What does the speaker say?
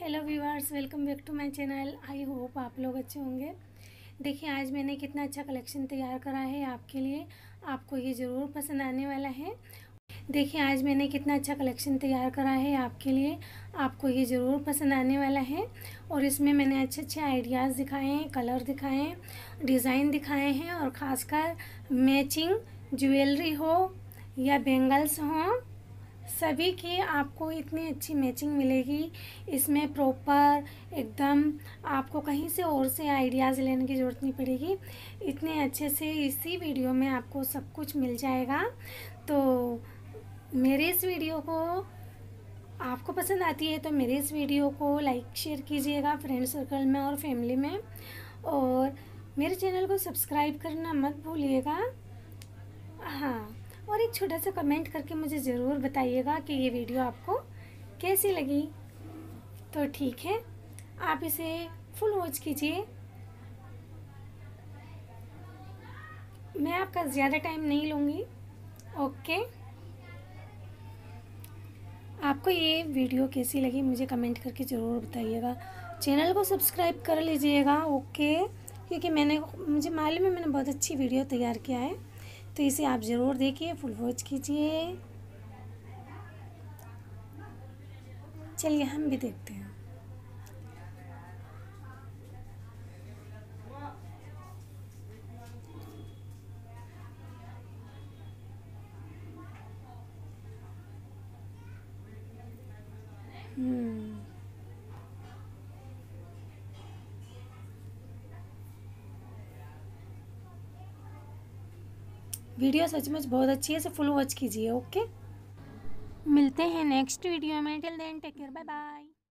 Hello viewers, welcome back to my channel. I hope आप लोग अच्छे होंगे। देखिए आज मैंने कितना अच्छा कलेक्शन तैयार करा है आपके लिए। आपको ये ज़रूर पसंद आने वाला है। देखिए आज मैंने कितना अच्छा कलेक्शन तैयार करा है आपके लिए। आपको ये ज़रूर पसंद आने वाला है। और इसमें मैंने अच्छे अच्छे आइडियाज़ दिखाए हैं, कलर दिखाए हैं, डिज़ाइन दिखाए हैं और ख़ासकर मैचिंग ज्वेलरी हो या बैंगल्स हों, सभी की आपको इतनी अच्छी मैचिंग मिलेगी। इसमें प्रॉपर एकदम आपको कहीं से और से आइडियाज़ लेने की ज़रूरत नहीं पड़ेगी। इतने अच्छे से इसी वीडियो में आपको सब कुछ मिल जाएगा। तो मेरे इस वीडियो को आपको पसंद आती है तो मेरे इस वीडियो को लाइक शेयर कीजिएगा फ्रेंड सर्कल में और फैमिली में। और मेरे चैनल को सब्सक्राइब करना मत भूलिएगा। हाँ, और एक छोटा सा कमेंट करके मुझे ज़रूर बताइएगा कि ये वीडियो आपको कैसी लगी। तो ठीक है, आप इसे फुल वॉच कीजिए। मैं आपका ज़्यादा टाइम नहीं लूँगी। ओके, आपको ये वीडियो कैसी लगी मुझे कमेंट करके ज़रूर बताइएगा। चैनल को सब्सक्राइब कर लीजिएगा। ओके, क्योंकि मुझे मालूम है मैंने बहुत अच्छी वीडियो तैयार किया है, तो इसे आप ज़रूर देखिए, फुल वॉच कीजिए। चलिए हम भी देखते हैं। वीडियो सचमुच बहुत अच्छी है, इसे फुल वॉच कीजिए। ओके, मिलते हैं नेक्स्ट वीडियो में। Till then take care, bye bye.